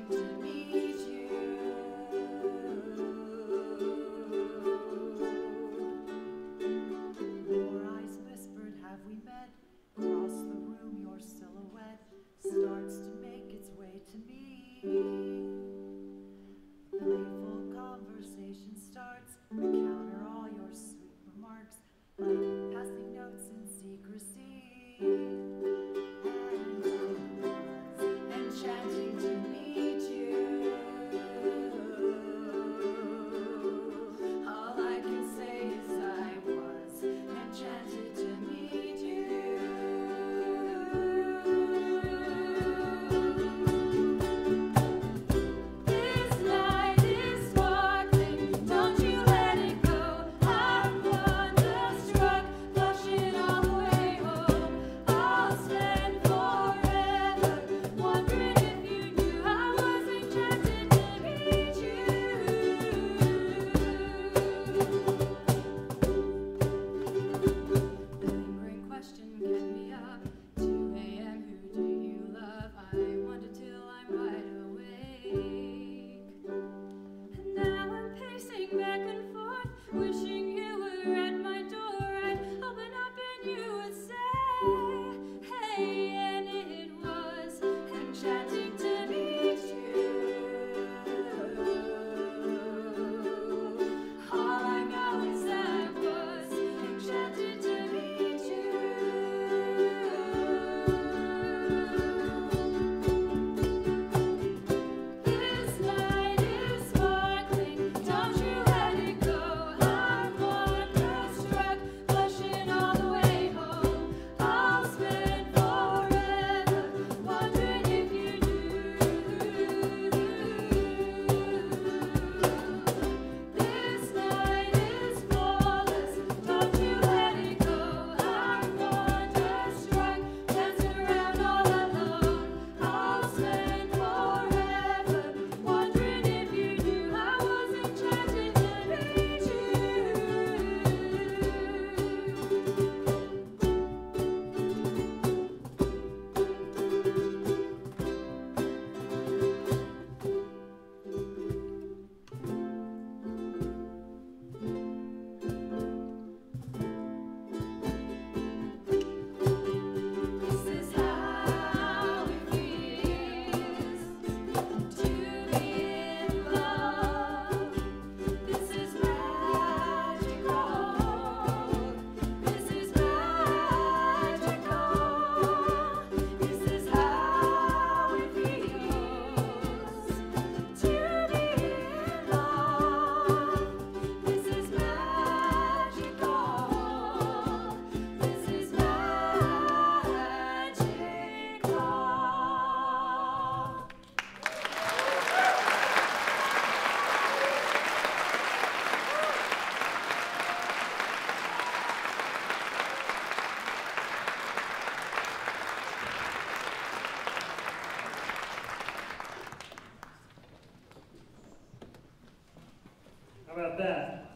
to meet you. Your eyes whispered, have we met? Across the room, your silhouette starts to make its way to me. Playful conversation starts, encounter all your sweet remarks, like passing notes in secrecy. And it was enchanting to meet you. All I can say is I was enchanted to meet you. This night is sparkling, don't you let it go. I'm wonderstruck, blushing all the way home. I'll spend forever wondering if you knew I was enchanted to meet you. The lingering question kept me up. 2 a.m. Who do you love? I wonder till I'm wide awake. And now I'm pacing back and forth, wishing you were at my door. I'd open up and you would say, hey, and it was enchanting to meet you. All I know is I was enchanted to meet you. This night is sparkling, don't you let it go. I'm wonderstruck, blushing all the way home. I'll spend forever wondering if you knew. This night is flawless, don't you let it go. I'm wonderstruck, dancing around all alone. I'll spend forever wondering if you knew I was enchanted to meet you. This is how it feels to be in love. This is magical. This is magical. This is how it feels to be in love. This is magical. This is magical. How about that?